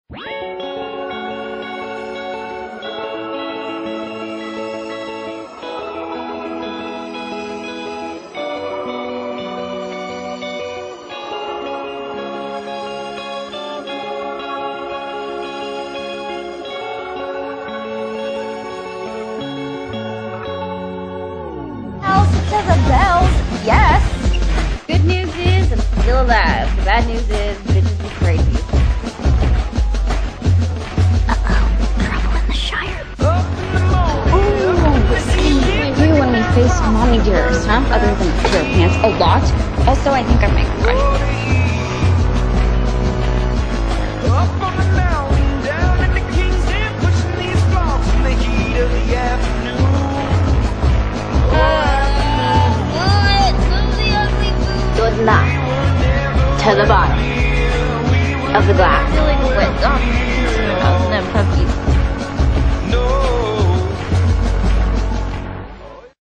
To the bells, yes. Good news is I'm still alive. The bad news is bitches be crazy. Uh-oh, trouble in the shire. Ooh, whiskey. What do I do when we face mommy dearest, huh? Other than your pants a lot. Also, I think I might cry. Up on the mountain, down in the King's Den, pushing these blocks in the heat of the afternoon. Good luck to the bottom of the glass. Feeling wet,